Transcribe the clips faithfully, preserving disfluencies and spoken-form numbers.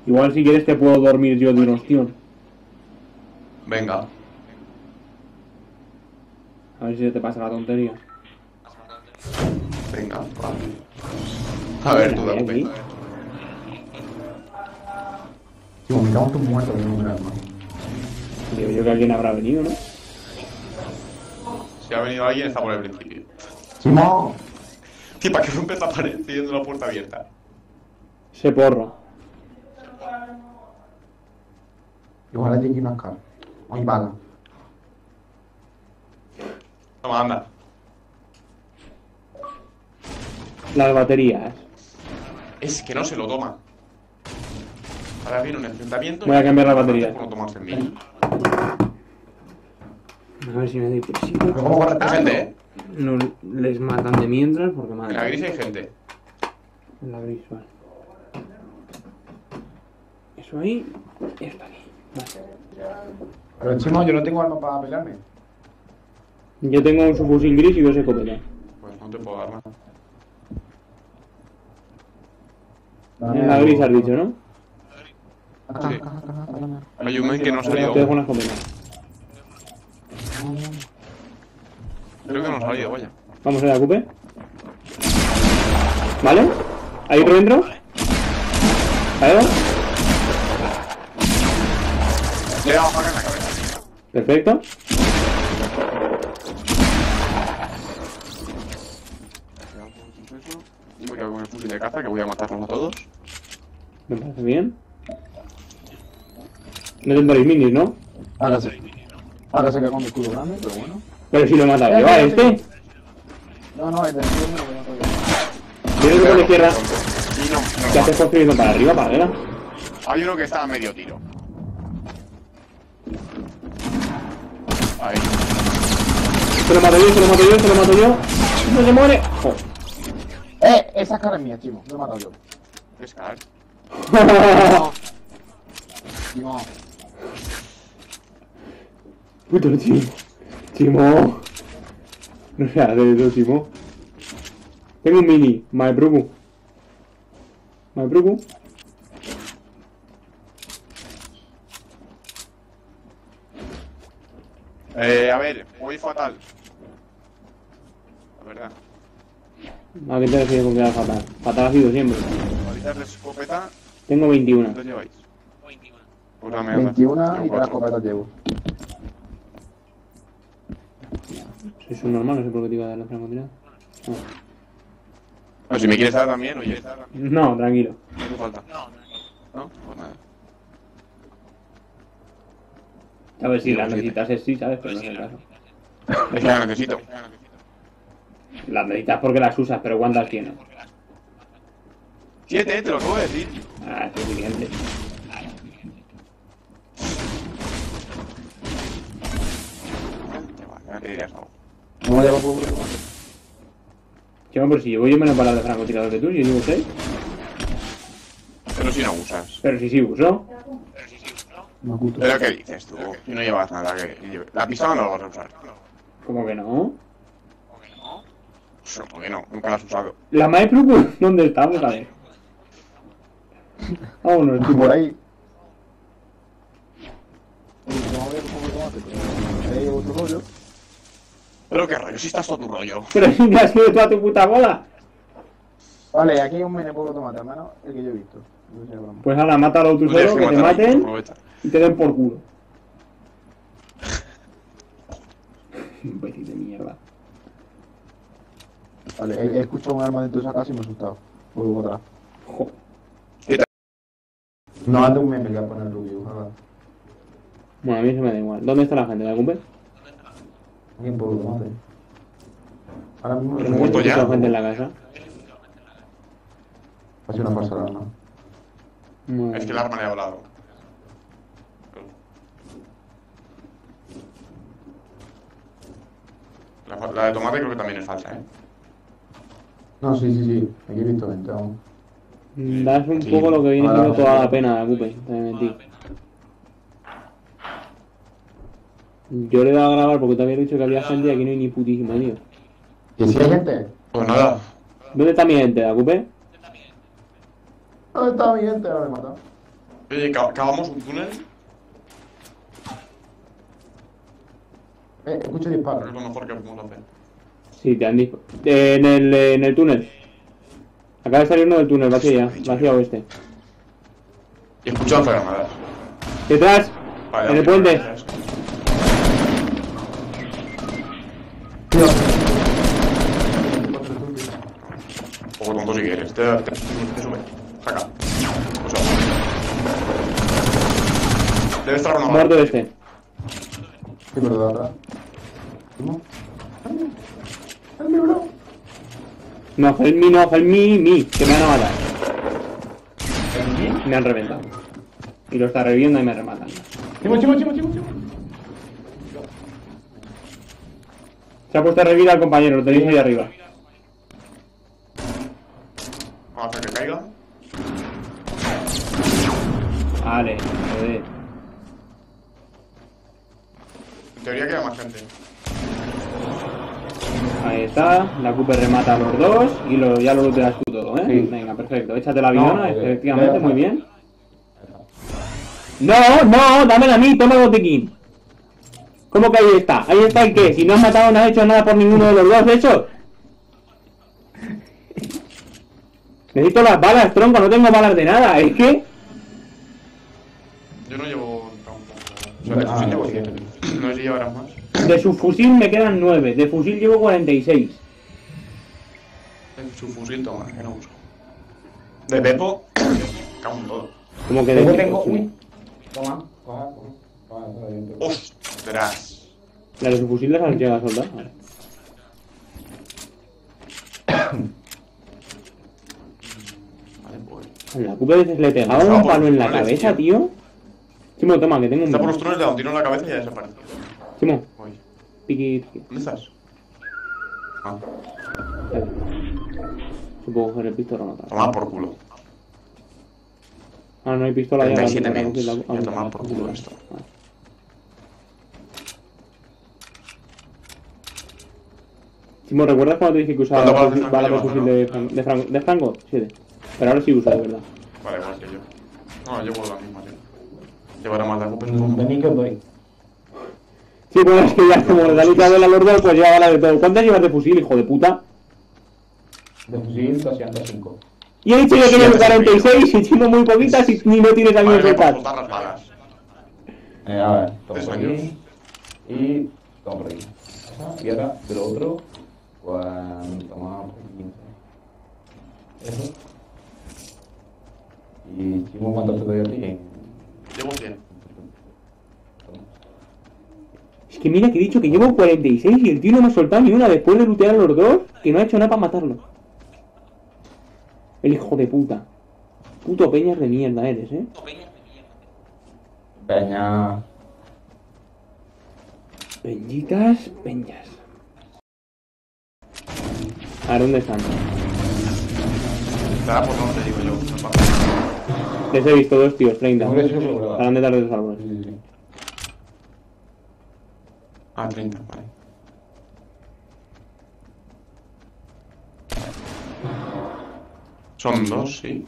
Igual si quieres te puedo dormir yo de un ostión. Venga. A ver si se te pasa la tontería. Venga, va. A ver, tú, Dacupe. Tío, me cago en tus muertos de un arma. Digo yo que alguien habrá venido, ¿no? Si ha venido alguien, está por el principio. ¡Simón! Tío, ¿para qué rompes la pared teniendo la puerta abierta? Se porro. Igual hay que ir a buscar. Hay bala. Toma, anda. Las baterías. Es que no se lo toma. Ahora viene un enfrentamiento. Voy a cambiar la batería. No tomarse el mini. A ver si me doy presión. Pero ¿cómo corre Hay gente, ¿eh? No les matan de mientras porque En la madre. gris hay gente. En la gris, vale. Eso ahí y esto aquí. Vale. Pero Chimo, yo no tengo arma para pelearme. Yo tengo un subfusil gris y dos escopetas. Pues no te puedo dar nada. En la gris has dicho, ¿no? Acá, Sí. acá, acá, acá, acá. Hay un men que no ha Te dejo salido. una escopeta. Creo que no ha salido, vaya. Vamos a la Cupe. ¿Vale? ¿Hay otro dentro? ¿Vale? Le he dado para en la cabeza. Perfecto. Y me quedo con el fusil de caza que voy a matarlos a todos. Me parece bien. No tendréis minis, ¿no? Ahora sí. Ahora se queda con mi escudo grande, pero bueno. Pero si lo he matado yo a este. No, no, es de izquierda, no voy a poder. Viene por la izquierda. Y no, no ¿Qué haces construyendo para arriba, para arriba? Hay uno que está a medio tiro. Ahí. Se lo mato yo, se lo mato yo, se lo mato yo. No se muere. Joder. ¡Eh! Esa cara es mía, Chimo. Lo he matado yo. Es car. Chimo. Puto Chimo. Chimo. No se hace eso, Chimo. Tengo un mini. Me preocupo. Me preocupo. Eh, a ver, voy fatal. La verdad. ¿A qué te refieres con quedar fatal? Fatal ha sido siempre. Balizas de escopeta, Tengo veintiuno. ¿cuántos lleváis? Pues la mierda. veintiuno Tengo y tres cuatro. escopetas llevo. Soy un normal, no sé por qué te iba a dar la francotiradora. No. Pero si me quieres dar también, oye. No, tranquilo. No hace falta. ¿No? Pues nada. A ver si las necesitas es sí, ¿sabes? Pero no es el caso. Es que la necesito. Las necesitas porque las usas, pero ¿cuántas tienes? Siete, te lo acabo de decir. Ah, es suficiente. Ya te dirías algo. No me llevo por uno. Chema, pero si llevo yo menos balas de francotirador que tú, yo llevo seis. Pero si no usas. Pero si sí uso. Me oculto. ¿Pero qué dices tú? Si no llevas nada que lleve. La pistola no la vas a usar. ¿Cómo que no? Pues, ¿por qué no? Nunca la has usado. La Maestro, ¿dónde estamos? A ver. Vámonos, Por tipo. ahí. No voy a comer tomate, pero ahí llevo otro rollo. Pero qué rollo, si estás todo tu rollo. Pero si me has sido toda tu puta bola. Vale, aquí hay un mene poco tomate, al menos el que yo he visto. No sé, broma. Pues ahora, mátalo tú Tienes solo, que te matar ahí, maten aprovecha. y te den por culo. Imbécil de mierda. Vale, he, he escuchado un arma dentro de esa casa y me he asustado. Vuelvo para atrás. Joder. No, ande un meme que voy a poner el rubio, ojalá. Bueno, a mí se me da igual. ¿Dónde está la gente? ¿La cumple? Aquí en poco tomate. Ahora mismo Pero no no muerto hay ya. mucha gente en la casa. Ha sido una pasada, ¿no? Muy Es que el bien. arma le ha volado. La, la de tomate creo que también es falsa, ¿eh? No, sí, sí, sí. Aquí he visto gente aún. Das un Sí. poco lo que viene Ahora, siendo toda sí. la pena, la Cupe. Te mentí. Yo le he dado a grabar porque te había dicho que había gente y aquí no hay ni putísimo, tío. ¿Que si hay gente? Pues nada. ¿Dónde está mi gente, la Cupe? ¿Dónde está mi gente? Ahora me he matado. Oye, ca- cavamos un túnel. Eh, escucho Creo disparos. que es lo mejor que podemos hacer. Sí, te han disparado. En el, en el túnel. Acaba de salir uno del túnel, vacío ya. Vacío oeste. Y escucho las granadas. Detrás. Vale, En el ok, puente. gracias. Un poco tonto si quieres. Te, te, te sube. Saca. O sea. Debe estar una Muerto este. Sí, pero de atrás. ¿Cómo? No, help me, no, help me, me. Que me van a matar. Me han reventado. Y lo está reviviendo y me rematan. Chimo, chimo, chimo, chimo, chimo. Se ha puesto a revivir al compañero, lo tenéis ahí arriba. Vamos a hacer que caiga. Vale, joder. En teoría queda más gente. Ahí está, la Cooper remata a los dos y lo, ya lo looteas tú todo, ¿eh? Sí. Venga, perfecto. Échate la bidona, No, efectivamente, eh, muy bien. No, no, dámela a mí, toma el botiquín. ¿Cómo que ahí está? ¿Ahí está el qué? Si no has matado, no has hecho nada por ninguno de los dos, ¿eso? Necesito las balas, tronco, no tengo balas de nada, es que... Yo no llevo tampoco. O sea, de Ah, fusil llevo sí. cien. No sé si llevarás más. De subfusil me quedan nueve, de fusil llevo cuarenta y seis. En su fusil, toma, que no uso. De Pepo, cago en todo. Como que Tengo, de tengo. subfusil. Uy. Toma, coja, coja. Toma, toma, toma. Ostras. ¿La de subfusil las has llegado a soldar? Vale. Vale, pues. La Cooper veces le pegaba un palo en la cabeza, tío. Simo, toma, que tengo un... Está por los túneles, le da un tiro en la cabeza y ya desaparece. Simo, Voy. piqui, piqui. ¿Dónde estás? Ah, Vale. Supongo que coger el pistola o no. toma por culo. Ah, no hay pistola ya. treinta y siete la- la- mens. la- la- Voy a tomar la- por la- culo la- esto. Vale. Simo, ¿recuerdas cuando te dije que usaba ¿Cuántas balas de fusil- Franco balas de llevas, fusil no? de Franco? ¿De Franco? ¿De Franco? Siete. Pero ahora sí uso, de verdad. Vale, igual que yo. No, llevo la misma, tío. Llevará más de Cooper. Mm, Vení que os doy. Sí, bueno, es que ya como le da mitad de la Lord, pues lleva balas de todo. ¿Cuántas llevas de fusil, hijo de puta? De fusil doscientos cinco. Y he dicho yo que llevo cuarenta y seis y tengo muy poquitas y ni no tienes a mí Vale, que me puedo soltar. soltar las balas. Eh, a ver, toma Eso por yo. aquí. Y toma por aquí. Esa, y ahora del otro. Pues toma por aquí. Eso. Y Chimo, ¿cuánto te doy a ti? Llevo cien. Es que mira que he dicho que llevo cuarenta y seis y el tío no me ha soltado ni una después de lootear a los dos, que no ha hecho nada para matarlo. El hijo de puta. Puto peñas de mierda eres, ¿eh? Peña. Peñitas, peñas. A ver, ¿dónde están? Estará por donde digo yo. No pasa. Les he visto dos tíos, treinta. Hombre, eso es verdad. Estarán detrás de los árboles. Sí, sí, sí. Ah, treinta, vale. Son dos, sí.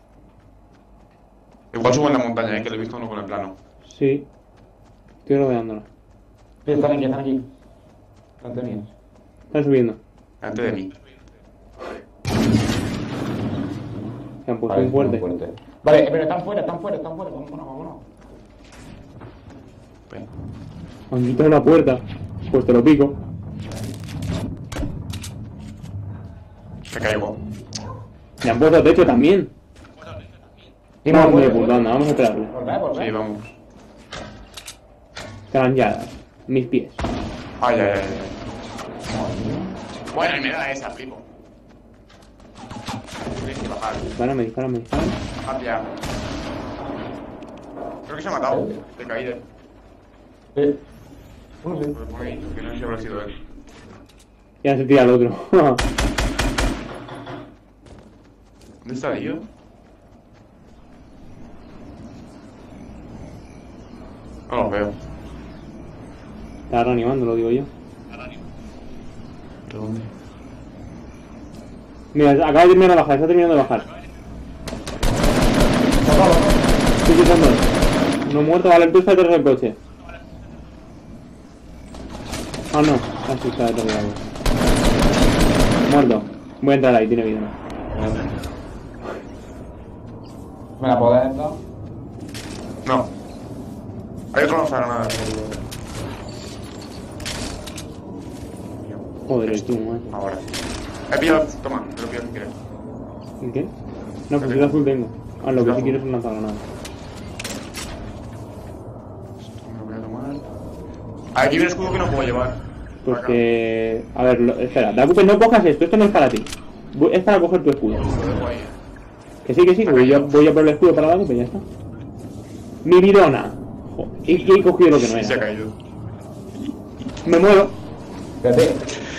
Igual subo en la montaña, eh, que lo he visto uno con el plano. Sí. Estoy rodeándola. Sí, están aquí, están aquí. Están tenidos. Están subiendo. Delante de mí. Se han puesto Vale, un fuerte. están fuertes. Vale, pero están fuera, están fuera, están fuera. Vámonos, vámonos. Ven. Han quitado la puerta. Pues te lo pico. Te caigo. Le han puesto techo también. Sí, Vamos vamos, de vamos. puta, anda, vamos a esperarle. Volver, volver. Sí, vamos. Granlladas. Mis pies. Ay, ay, ay. ay. Bueno, y me da esa, flipo. Tienes que bajar. Dispárame, dispárame, dispárame. Hacia. Creo que se ha matado. De caída. Eh. Uno sí. Porque pone ahí, que no sé si habrá sido él. Ya se tira el otro. ¿Dónde está Dio? No lo veo. Está reanimando, lo digo yo. ¿De dónde? Mira, acaba de terminar de bajar, está terminando de bajar. Sí, aquí son dos. Uno muerto, vale, tú estás detrás del coche. Ah, no, así está detrás del árbol. Muerto. Voy a entrar ahí, tiene vida. ¿Me la podés dar? No. Hay otro lanzagranada. Joder, el tú, macho. Ahora. He pillado. Toma, me lo pido si quieres. ¿En qué? No, pues yo azul tengo. Ah, lo que sí Azul. quiero es un lanzagranada. Esto me lo voy a tomar. Aquí viene escudo que no puedo llevar. Pues Acá. que... A ver, lo... espera, Dakupe, no cojas esto, esto no es para ti. Voy- Es para coger tu escudo. Lo dejo ahí. Que sí, que sí, que voy a, voy a por el escudo para Dakupe, ya está. Mi bidona. Joder, y, y he cogido lo que no Sí, se ha era. caído. Me muero. Espérate.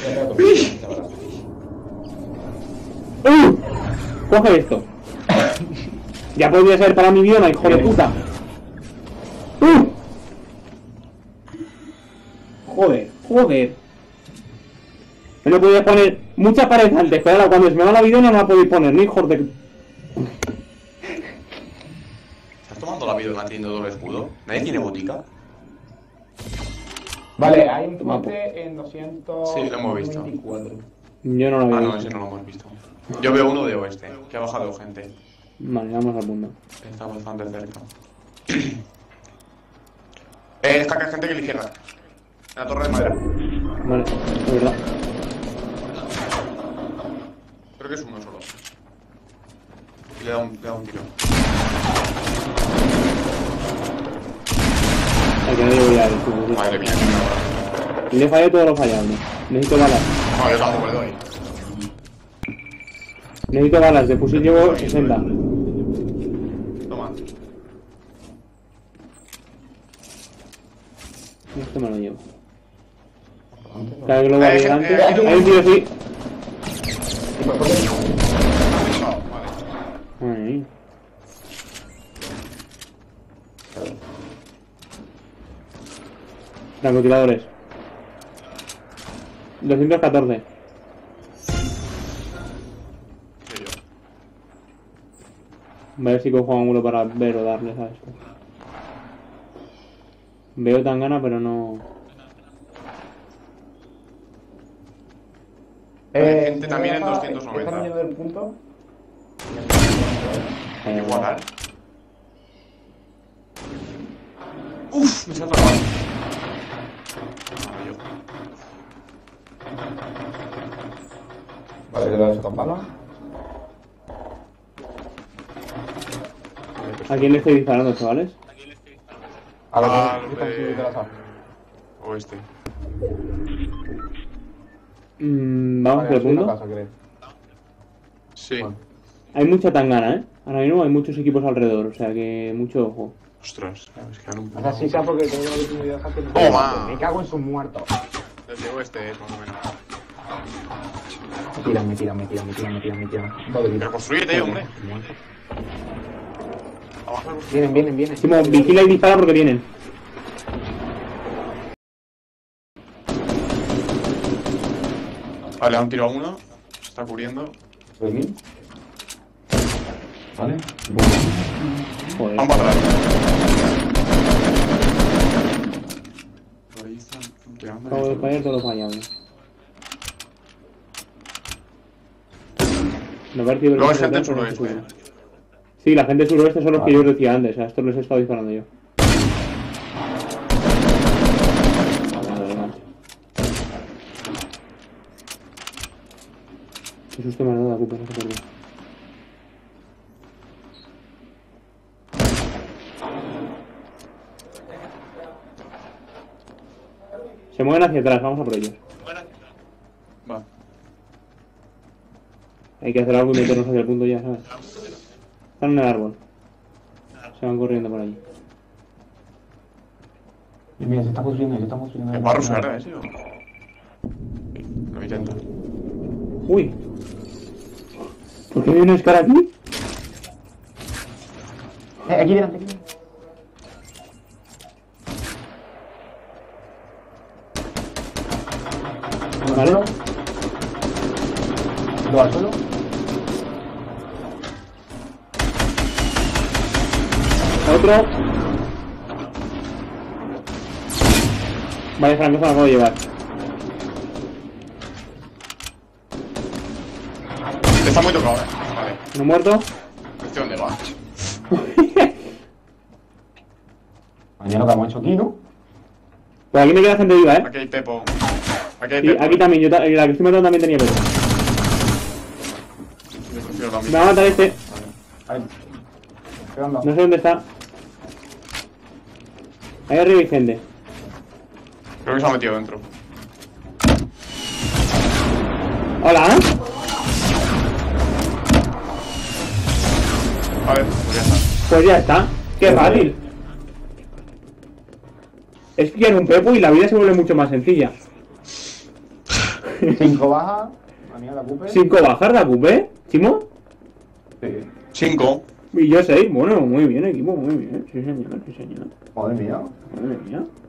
¡Uh! Coge esto. Ya podría ser para mi bidona, hijo de puta. ¡Uh! Joder, joder. Me lo podía poner mucha pared antes, pero ahora cuando se me va la bidona no la podéis poner, ni hijos de... ¿Estás tomando la vida teniendo doble escudo? ¿Nadie tiene botica? Vale, hay un tomate en doscientos Sí, lo hemos visto. veinticuatro. Yo no lo veo. Ah, no, ese no lo hemos visto. Yo veo uno de oeste, que ha bajado gente. Vale, vamos al punto. Está bastante cerca. Eh, está acá gente que le izquierda. En la torre de madera. Vale, es verdad. Creo que es uno solo. Y le da un, le da un tiro. Hay que no llevo ya el escudo. Madre mía, qué Y le fallé todo lo fallable. Necesito balas. no, yo tampoco le doy. Necesito balas. De fusil llevo sesenta. Toma. Esto me lo llevo. Claro que lo voy a Eh, llevar eh, antes. eh, Hay un tío así. No, vale. Madre mía. Francotiradores. doscientos catorce. Sí, yo. Voy a ver si cojo ángulo para ver o darles a esto. Veo tan gana, pero no... Hay gente también en doscientos noventa. ¿Están yendo del punto? Eh, Igualar. Uf, me se ha atrapado. Ah, yo. Vale, yo le doy con balas. ¿A quién le estoy disparando, chavales? A los Ah, que los están de- subiendo la sala. Oeste. Mm, vamos Vale, por el han subido punto. la casa, creo. Sí. Bueno. Hay mucha tangana, ¿eh? Ahora mismo hay muchos equipos alrededor, o sea que mucho ojo. Ostras, es que ahora un O sea, sí sea porque tengo la oportunidad de hacer... Toma. Me cago en sus muertos. Desde oeste es más o menos. Me tiran, me tiran, me tiran, me tiran, me tiran, me tiran. Todo Pero construyete, hombre. Abajo el Vienen, vienen, vienen. Simo, vigila y dispara porque vienen. Vale, han tirado uno. Se está cubriendo. ¿De mí? Vale. Joder. Van para atrás. Por ahí están tirando. Acabo de fallar todo fallable. Me ha parecido... Luego hay que gente en pero no sé suroeste. seguro. Sí, la gente suroeste son los que yo os decía antes, a estos les he estado disparando yo. Madre mía. Qué susto me ha dado la culpa, no sé por qué. Se mueven hacia atrás, vamos a por ellos. Va. Hay que hacer algo y meternos hacia el punto ya, ¿sabes? Están en el árbol. Se van corriendo por allí. Mira, se está construyendo, se está construyendo. ¿Es para rusar ese o...? Lo intento. ¡Uy! ¿Por qué viene Scar aquí? Eh, aquí delante, aquí delante. Uno Vale. al suelo. Dos al suelo. Otro. Vale, Franco, se lo acabo de llevar. Está muy tocado, eh. Vale. ¿No muerto? ¿Este dónde va? Mañana lo que hemos hecho aquí, ¿no? Pues aquí me queda gente viva, ¿eh? Aquí hay Pepo. Aquí hay Sí, Pepo. aquí también. Yo ta- la que estoy matando también tenía pepo. Yo prefiero la Me misma. va a matar este. Ahí. Quedando. No sé dónde está. Ahí arriba hay gente. Creo que se ha metido dentro. Hola. Vale, pues ya está. Pues ya está. Qué fácil. Es pillar un pepo y la vida se vuelve mucho más sencilla. Cinco bajas. Manía la cupe. Cinco bajar de Acupé, Chimo. Sí. Cinco. Y yo seis. Bueno, muy bien, equipo, muy bien. Sí, señor, sí, señor. Madre mía. Madre mía.